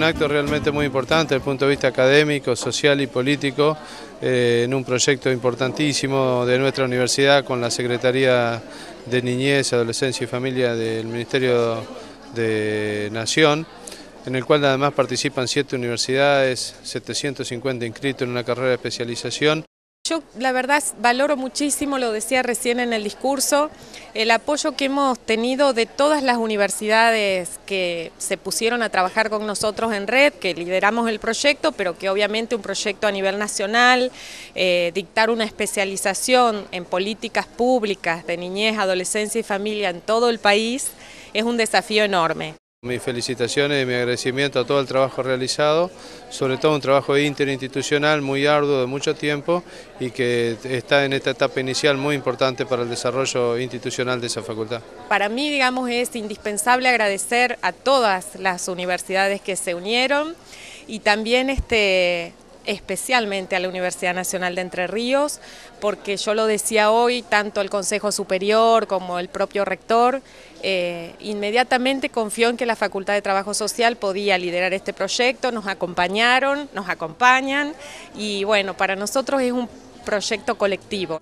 un acto realmente muy importante desde el punto de vista académico, social y político, en un proyecto importantísimo de nuestra universidad con la Secretaría de Niñez, Adolescencia y Familia del Ministerio de Nación, en el cual además participan 7 universidades, 750 inscritos en una carrera de especialización. Yo la verdad valoro muchísimo, lo decía recién en el discurso, el apoyo que hemos tenido de todas las universidades que se pusieron a trabajar con nosotros en red, que lideramos el proyecto, pero que obviamente un proyecto a nivel nacional, dictar una especialización en políticas públicas de niñez, adolescencia y familia en todo el país es un desafío enorme. Mis felicitaciones y mi agradecimiento a todo el trabajo realizado, sobre todo un trabajo interinstitucional muy arduo de mucho tiempo y que está en esta etapa inicial muy importante para el desarrollo institucional de esa facultad. Para mí, digamos, es indispensable agradecer a todas las universidades que se unieron y también especialmente a la Universidad Nacional de Entre Ríos, porque yo lo decía hoy, tanto el Consejo Superior como el propio rector, inmediatamente confió en que la Facultad de Trabajo Social podía liderar este proyecto, nos acompañaron, nos acompañan y bueno, para nosotros es un proyecto colectivo.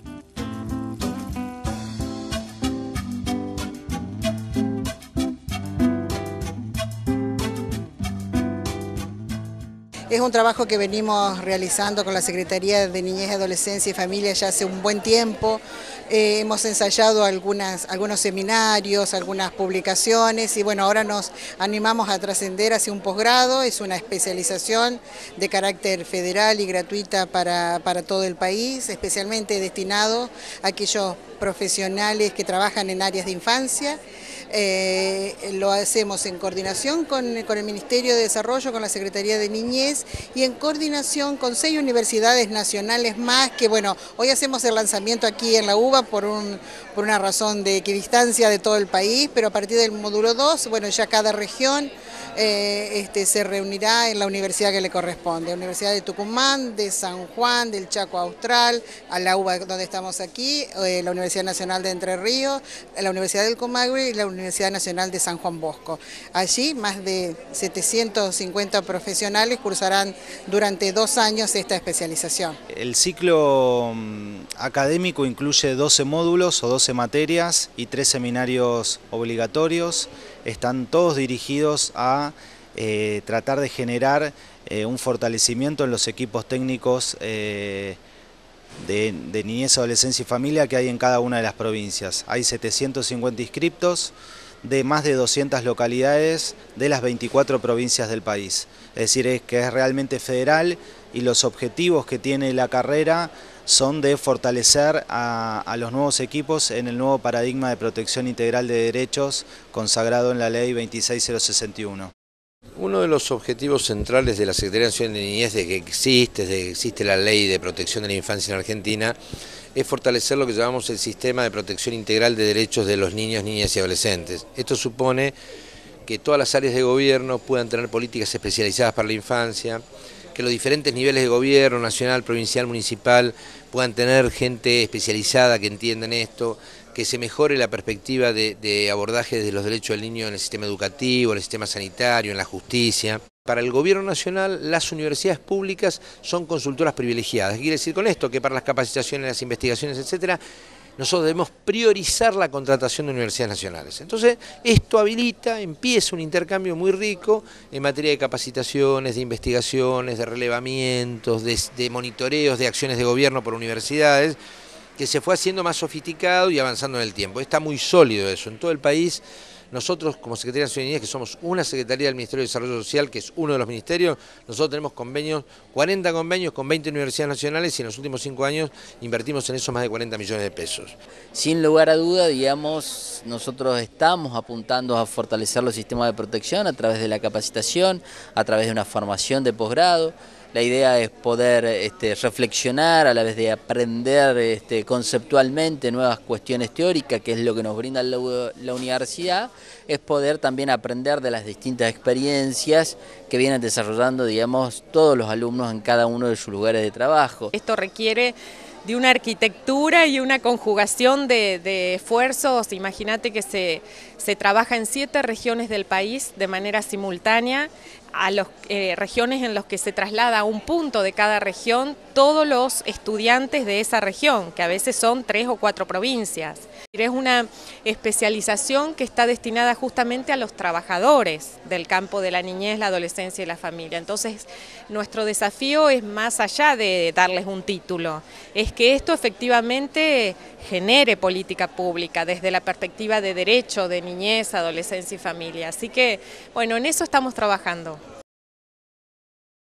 Es un trabajo que venimos realizando con la Secretaría de Niñez, Adolescencia y Familia ya hace un buen tiempo. Hemos ensayado algunos seminarios, algunas publicaciones y bueno, ahora nos animamos a trascender hacia un posgrado. Es una especialización de carácter federal y gratuita para todo el país, especialmente destinado a aquellos profesionales que trabajan en áreas de infancia. Lo hacemos en coordinación con el Ministerio de Desarrollo, con la Secretaría de Niñez y en coordinación con 6 universidades nacionales más que bueno, hoy hacemos el lanzamiento aquí en la UBA por una razón de equidistancia de todo el país, pero a partir del módulo 2, bueno, ya cada región se reunirá en la universidad que le corresponde, la Universidad de Tucumán, de San Juan, del Chaco Austral, a la UBA donde estamos aquí, la Universidad Nacional de Entre Ríos, la Universidad del Comahue y la Universidad Nacional de San Juan Bosco. Allí más de 750 profesionales cursarán durante 2 años esta especialización. El ciclo académico incluye 12 módulos o 12 materias y 3 seminarios obligatorios. Están todos dirigidos a tratar de generar un fortalecimiento en los equipos técnicos de niñez, adolescencia y familia que hay en cada una de las provincias. Hay 750 inscriptos de más de 200 localidades de las 24 provincias del país. Es decir, que es realmente federal y los objetivos que tiene la carrera son de fortalecer a los nuevos equipos en el nuevo paradigma de protección integral de derechos consagrado en la Ley 26061. Uno de los objetivos centrales de la Secretaría Nacional de Niñez, desde que existe la Ley de Protección de la Infancia en Argentina, es fortalecer lo que llamamos el sistema de protección integral de derechos de los niños, niñas y adolescentes. Esto supone que todas las áreas de gobierno puedan tener políticas especializadas para la infancia, que los diferentes niveles de gobierno, nacional, provincial, municipal, puedan tener gente especializada que entiendan esto, que se mejore la perspectiva de abordaje de los derechos del niño en el sistema educativo, en el sistema sanitario, en la justicia. Para el gobierno nacional, las universidades públicas son consultoras privilegiadas. ¿Qué quiere decir con esto? Que para las capacitaciones, las investigaciones, etcétera, nosotros debemos priorizar la contratación de universidades nacionales. Entonces, esto empieza un intercambio muy rico en materia de capacitaciones, de investigaciones, de relevamientos, de monitoreos, de acciones de gobierno por universidades, que se fue haciendo más sofisticado y avanzando en el tiempo. Está muy sólido eso en todo el país. Nosotros, como Secretaría Nacional de Niñez, que somos una secretaría del Ministerio de Desarrollo Social, que es uno de los ministerios, nosotros tenemos 40 convenios con 20 universidades nacionales y en los últimos 5 años invertimos en eso más de 40 millones de pesos. Sin lugar a duda, digamos, nosotros estamos apuntando a fortalecer los sistemas de protección a través de la capacitación, a través de una formación de posgrado. La idea es poder reflexionar a la vez de aprender conceptualmente nuevas cuestiones teóricas, que es lo que nos brinda la universidad, es poder también aprender de las distintas experiencias que vienen desarrollando, digamos, todos los alumnos en cada uno de sus lugares de trabajo. Esto requiere de una arquitectura y una conjugación de esfuerzos. Imagínate que se trabaja en 7 regiones del país de manera simultánea. a las regiones en las que se traslada a un punto de cada región todos los estudiantes de esa región, que a veces son 3 o 4 provincias. Es una especialización que está destinada justamente a los trabajadores del campo de la niñez, la adolescencia y la familia. Entonces, nuestro desafío es más allá de darles un título, es que esto efectivamente genere política pública desde la perspectiva de derecho, de niñez, adolescencia y familia. Así que, bueno, en eso estamos trabajando.